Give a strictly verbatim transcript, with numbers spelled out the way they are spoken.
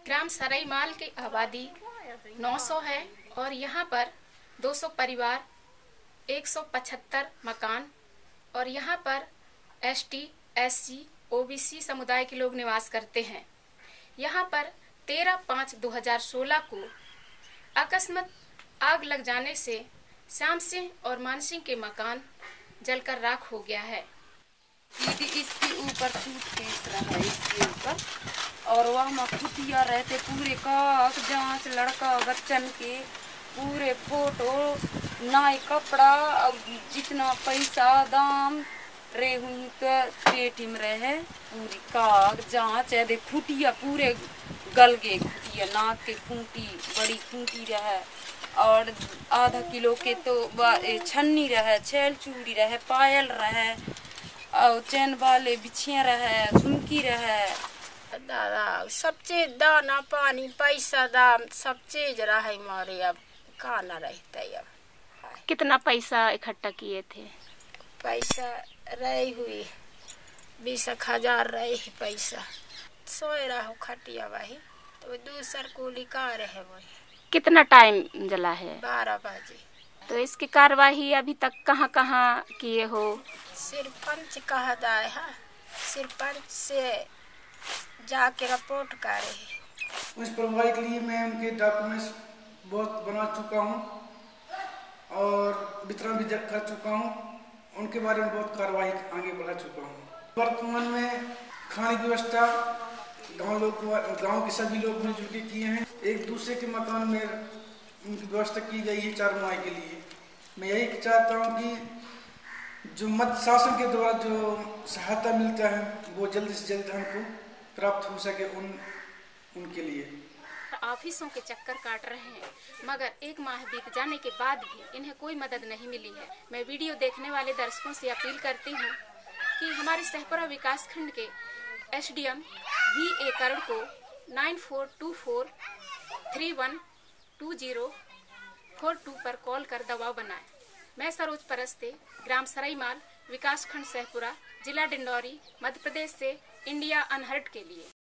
ग्राम सराईमाल की आबादी नौ सौ है और यहाँ पर दो सौ परिवार, एक सौ पचहत्तर मकान और यहाँ पर एसटी, एससी, ओबीसी समुदाय के लोग निवास करते हैं। यहाँ पर तेरह पाँच दो हजार सोलह को अकस्मात आग लग जाने से श्याम सिंह और मान सिंह के मकान जलकर राख हो गया है। इसके ऊपर सूटकेस रहा इसके ऊपर और वहाँ खुटिया रहते पूरे कागज जांच लड़का बच्चन के पूरे फोटो नाई कपड़ा जितना पैसा दाम रे हुई तो पेटी में रहे पूरी कागज जांच है। दे खुटिया पूरे गल गए, खुटिया नाक के खूंटी बड़ी खूंटी रहे और आधा किलो के तो छन्नी रहे, छेल चूड़ी रहे, पायल रहे और चैन वाले बिछिया रहे, झुमकी रहे। दादा सब चीज दाना पानी पैसा दाम सब चीज रहे मारे। अब का न रहता अब। कितना पैसा इकट्ठा किए थे? पैसा रही हुई बीस एक हजार रही पैसा। सोए रहो खटिया वही तो दूसर कुली का रहे वही। कितना टाइम जला है? बारह बजे। तो इसकी कार्यवाही अभी तक कहाँ कहाँ किए हो? सरपंच कहा दाए है, सरपंच से जाके रिपोर्ट करे। उस कार्रवाई के लिए मैं उनके डॉक्यूमेंट्स बहुत बना चुका हूँ और वितरण भी कर चुका हूँ। उनके बारे में बहुत कार्रवाई आगे बढ़ा चुका हूँ। वर्तमान में खाने की व्यवस्था गांव लोग गांव के सभी लोग मिलजुल के किए हैं। एक दूसरे के मकान में उनकी व्यवस्था की गई है चार माह के लिए। मैं यही चाहता हूँ कि जो मध्य शासन के द्वारा जो सहायता मिलता है वो जल्द से जल्द हमको प्राप्त हो सके उन उनके लिए। ऑफिसों के चक्कर काट रहे हैं मगर एक माह बीत जाने के बाद भी इन्हें कोई मदद नहीं मिली है। मैं वीडियो देखने वाले दर्शकों से अपील करती हूँ कि हमारे सहपुरा विकास खंड के एसडीएम वी ए करण को nine four two four three one two zero four two पर कॉल कर दबाव बनाएं। मैं सरोज परस्ते, ग्राम सराईमाल, विकास खंड सहपुरा, जिला डिंडौरी, मध्य प्रदेश से इंडिया अनहर्ड के लिए।